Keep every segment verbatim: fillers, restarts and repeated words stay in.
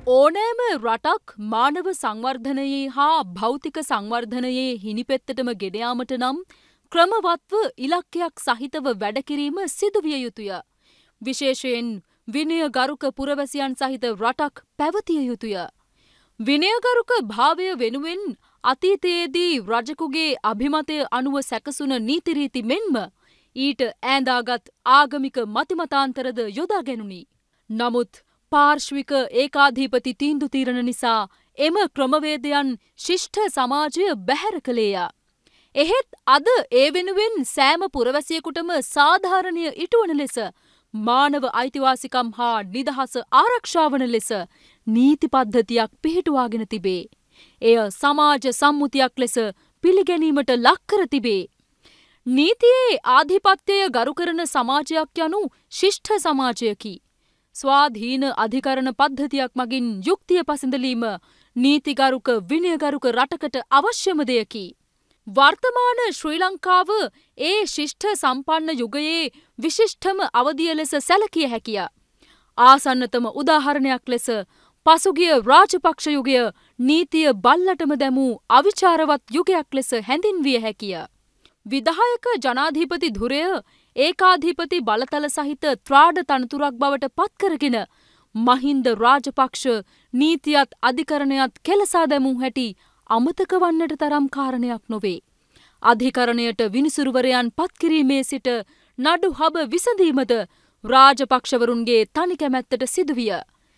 ඕනෑම රටක් මානව සංවර්ධනයේ හා භෞතික සංවර්ධනයේ හිනිපෙත්තටම ගෙන යාමට නම් ක්‍රමවත්ව ඉලක්කයක් සහිතව වැඩ කිරීම සිදුවිය යුතුය. විශේෂයෙන් විනයගරුක පුරවැසියන් සහිත රටක් පැවතිය යුතුය. විනයගරුක භාවය වෙනුවෙන් අතීතයේදී රජෙකුගේ අභිමතය අනුව සැකසුන නීතිරීති මෙන්ම ඊට ඈඳාගත් ආගමික මතිමතාන්තරද යොදා ගැනුණි. නමුත් පාර්ශ්වික ඒකාධිපති තීන්දු తీරන නිසා එම ක්‍රමවේදයන් ශිෂ්ඨ සමාජය බැහැර කළේය. එහෙත් අද ඒ වෙනුවෙන් සෑම පුරවැසියෙකුටම සාධාරණය ඉටුවන ලෙස මානව අයිතිවාසිකම් හා නිදහස ආරක්ෂා වන ලෙස නීති පද්ධතියක් පිහිටුවාගෙන තිබේ. එය සමාජ සම්මුතියක් ලෙස පිළිගැනීමට ලක් කර තිබේ. නීතියේ ආධිපත්‍යය ගරු කරන සමාජයක් යනු ශිෂ්ඨ සමාජයකි. ස්වාධීන අධිකරණ පද්ධතියක් මගින් යුක්තිය පසඳලීම නීතිගරුක විනයගරුක රටකට අවශ්‍යම දෙයකි. වර්තමාන ශ්‍රී ලංකාව ඒ ශිෂ්ඨ සම්පන්න යුගයේ විශිෂ්ඨම අවධිය ලෙස සැලකිය හැකිය. ආසන්නතම උදාහරණයක් ලෙස පසුගිය රාජපක්ෂ යුගය නීතිය බල්ලටම දැමූ අවිචාරවත් යුගයක් ලෙස හැඳින්විය හැකිය. විධායක ජනාධිපති ධුරය ඒකාධිපති බලතල සහිත ත්‍රාඩ තනතුරක් බවට පත්කරගෙන මහින්ද රාජපක්ෂ නීතියත් අධිකරණයත් කෙලසා දැමූ හැටි අමතක වන්නට තරම් කාරණයක් නොවේ. අධිකරණයට විනිසුරුවරයන් පත්කිරීමේ සිට නඩු හබ විසඳීමද රාජපක්ෂවරුන්ගේ තනි කැමැත්තට සිදුවිය.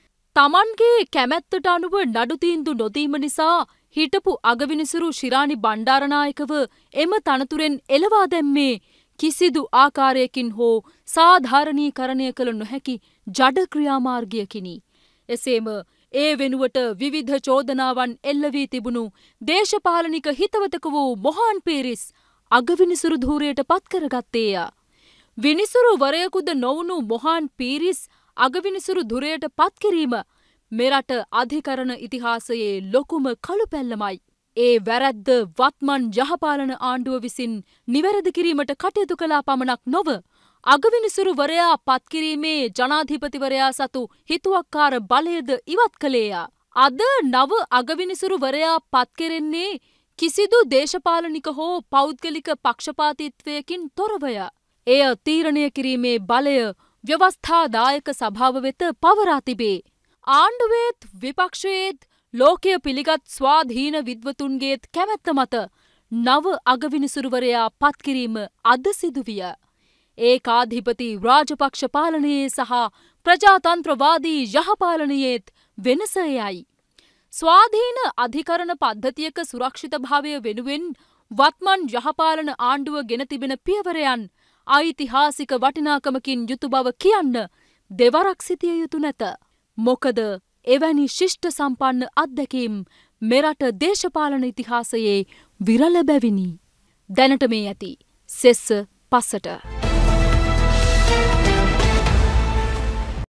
තමන්ගේ කැමැත්තට අනුව නඩු තීන්දු නොදීම නිසා හිටපු අගවිනිසුරු ශිරාණි බණ්ඩාරනායකව එම තනතුරෙන් එළවා දැම්මේ කිසිදු ආකාරයකින් හෝ සාධාරණීකරණය කළ නොහැකි ජඩ ක්‍රියාමාර්ගයකිනි. එසේම ඒ වෙනුවට විවිධ චෝදනාවන් එල්ල වී තිබුණු දේශපාලනික හිතවතක වූ මොහාන් පීරිස් අගවිනිසුරු ධූරයට පත්කරගත්තේය. විනිසුරුවරයකුද නොවුණු මොහාන් පීරිස් අගවිනිසුරු ධුරයට පත්කිරීම මෙරට අධිකරණ ඉතිහාසයේ ලොකුම කළු පැල්ලමයි. ඒ වැරැද්ද වත්මන් යහපාලන ආණ්ඩුව විසින් නිවැරදි කිරීමට කටයුතු කළා පමණක් නොව අගවිනිසුරුවරයා පත්කිරීමේ ජනාධිපතිවරයා සතු හිතුවක්කාර බලයද ඉවත් කළේය. අද නව අගවිනිසුරුවරයා පත්කෙරෙන්නේ කිසිදු දේශපාලනික හෝ පෞද්ගලික පක්ෂපාතීත්වයකින් තොරවය. එය තීරණය කිරීමේ බලය ව්‍යවස්ථාදායක සභාව වෙත පවරා තිබේ. ආණ්ඩුවේත් විපක්ෂයේත් ලෝකය පිළිගත් ස්වාධීන විද්වතුන්ගේත් කැමැත්ත මත නව අගවිනිසුරුවරයා පත්කිරීම අද සිදුවිය. ඒකාධිපති රාජපක්ෂ පාලනයේ සහ ප්‍රජාතන්ත්‍රවාදී යහපාලනයේත් වෙනස එයයි. ස්වාධීන අධිකරණ පද්ධතියක සුරක්ෂිතභාවය වෙනුවෙන් වත්මන් යහපාලන ආණ්ඩුව ගෙන තිබෙන පියවරයන් ඓතිහාසික වටිනාකමකින් යුතු බව කියන්න දෙවරක් සිතිය යුතු නැත. මොකද එවැනි ශිෂ්ඨ සම්පන්න අත්දැකීම් මෙරට දේශපාලන ඉතිහාසයේ විරල බැවිනි. දැනට මේ ඇති සෙස්ස පස්සට.